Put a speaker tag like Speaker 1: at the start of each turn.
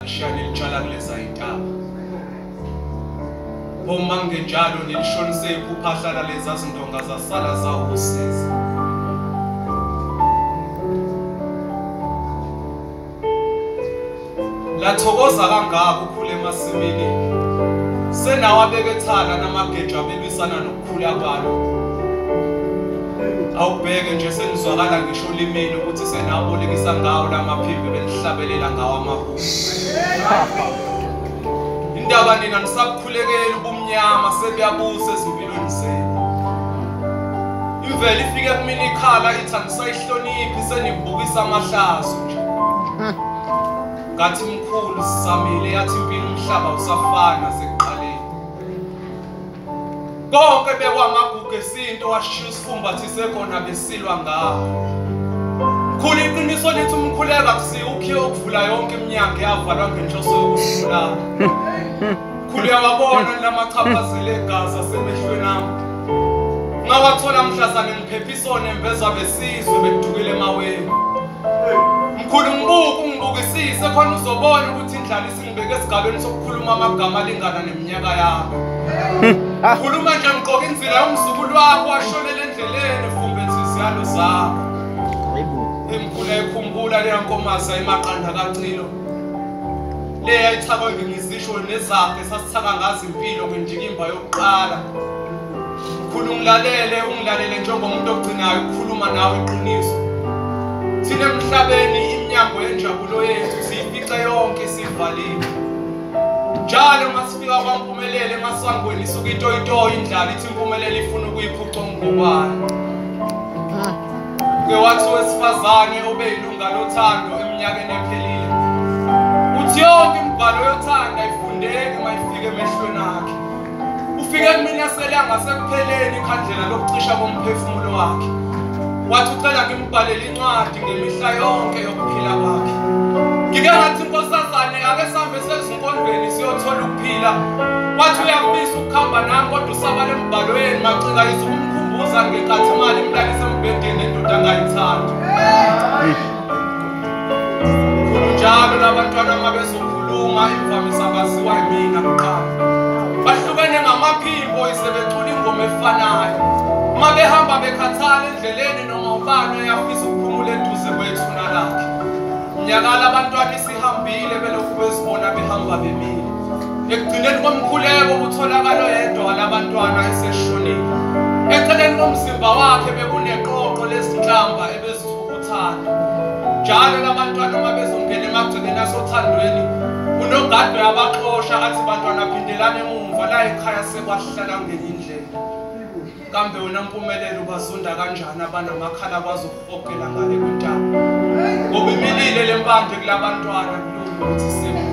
Speaker 1: Shani litshala kuleza intaba. Uma ngenjalo nilishonise iphupha hlala leza zindonga zasala zawusiza. Lathokoza kangaka ukhule emasimini. Senawo abekethala namageja abelwisana nokukhula kwalo. Awubheke nje senizwakala ngisho limini ukuthi senabolekisa ngawo lamaphimbo benihlabelela ngawo amahubo. Indaba nina nisakhulekela ubumnyama sebuyabusa ezimpilweni zenu. Imvelo ifike kumina ikhala ithi anisayihloniphi senibukisa amahlazo nje. Ngathi mkhulu sisamile yathi impilo umhlaba usafana sekuqaleni. Konke bekwamagugu esinto washiya usifumbathise khona besilwa ngawo. Khulu iqiniso lithi umkhuleka kusiya ukhiye ukuvula yonke iminyango yavalwa ngenhloso yokubulala. Khulu yawabona lamachaphazela egazi asemehlweni ami. Ngawathola mhlazane ngiphephisone embezwa besizwe bedukile emaweni. Mkhulu ngibukisise khona uzobona ukuthi indlala isingibeke esigabeni sokukhuluma amagama alingana neminyaka yami. Khuluma nje ngiqoka inzila yomzukulu wakho washonela endleleni efumbethe iziyalo zakho. Imkhulu ekhumbula leya nkomazi ayimaqanda kacilo. Leya ithakwe ngizisho nezakhe sasithaka ngazo impilo kwendikimba yokuqala. Mkhulu ungilalele njengomuntu ogcinayo ukukhuluma nawe iqiniso. Thina emhlabeni iminyango yenjabulo yethu siyifice yonke sivalile. Njalo masifika kwampumelelo emasangweni isuka itoyitoyi indlala ithi impumelelo ifuna ukuyiphuca ngokwayo. Ke wathi wesifazane obeyilunga lothando eminyakeni ephelile. Uthi yonke imibhalo yothando ayifundeki mayifike emehlweni akhe. Ufike kumina selanga sekupheleni ikhandlela lokucisha komphefumulo wakhe. Wathi ucela ngimbhalele incwadi ngemihla yonke yokuphila kwakhe. Ngike ngathi inkosazane ake sambe sezinkondweni siyothola ukuphila. Wathi uyafisa ukuhamba nami kodwa usaba lembhalweni macika izokumkhumbuza ngenkathi imali imlalise embhedeni endoda angayithandi. Njalo labantwana mabezokhuluma imvamisa baziwa yimina kuqala. Bahlukene ngamaphimbo isebecula ingoma efanayo. Mabehamba bekhathala endleleni noma ubani uyafisa ukuphumula eduze kwethuna lakhe. Nyakala abantwana isihambile belokhu bezibona behamba bemile. Ekugcineni komkhuleko utholakala yedwa labantwana eseshonile. Eceleni komzimba wakhe bekuneqoqo lezinhlamba ebezithukuthana. Njalo labantwana mabezongena emagcekeni asothandweni unogado yabaxosha athi bantwana phindelana emumva la ekhaya sekwahlala ngenye indlela. Kambe wena mpumelelo bazonda kanjani abanamakhala kwazohogela ngale kwentaba. Ngoba imilile lempande kulabantwana ukuthi